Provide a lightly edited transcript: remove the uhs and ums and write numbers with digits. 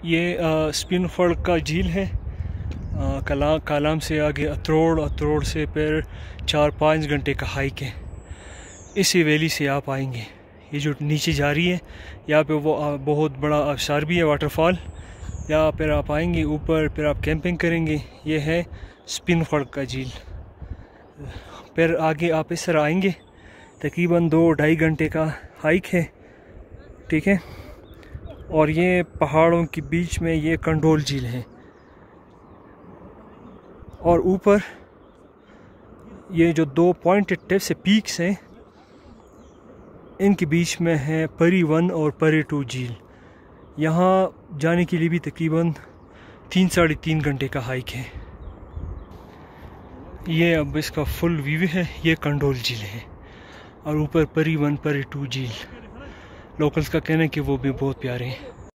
ये स्पिनफर्ड का झील है। कालाम से आगे अतरोड़ से फिर 4-5 घंटे का हाइक है। इसी वैली से आप आएंगे, ये जो नीचे जा रही है यहाँ पे वो बहुत बड़ा आबशार भी है, वाटरफॉल। यहाँ फिर आप आएंगे ऊपर, फिर आप कैंपिंग करेंगे। ये है स्पिनफर्ड का झील। फिर आगे आप इस तरह आएंगे, तकरीबन 2-2.5 घंटे का हाइक है, ठीक है। और ये पहाड़ों के बीच में ये कंडोल झील है। और ऊपर ये जो 2 पॉइंटेड टिप्स से पीक्स हैं, इनके बीच में है परी 1 और परी 2 झील। यहाँ जाने के लिए भी तकरीबन 3-3.5 घंटे का हाइक है। ये अब इसका फुल व्यू है। ये कंडोल झील है और ऊपर परी 1 परी 2 झील। लोकल्स का कहना है कि वो भी बहुत प्यारे हैं।